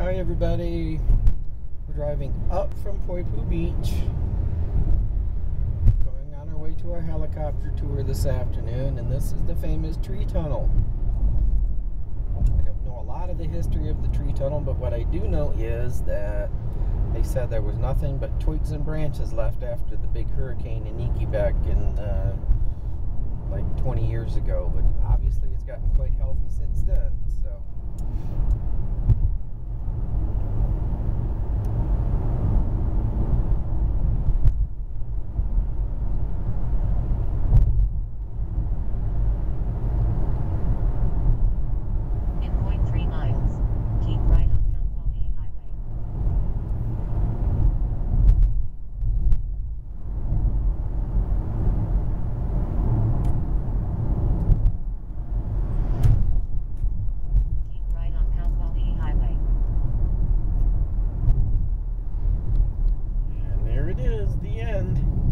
Hi everybody, we're driving up from Poipu Beach, going on our way to our helicopter tour this afternoon, and this is the famous tree tunnel. I don't know a lot of the history of the tree tunnel, but what I do know is that they said there was nothing but twigs and branches left after the big hurricane Iniki back in like 20 years ago, but obviously it's gotten quite healthy since then, so. The end.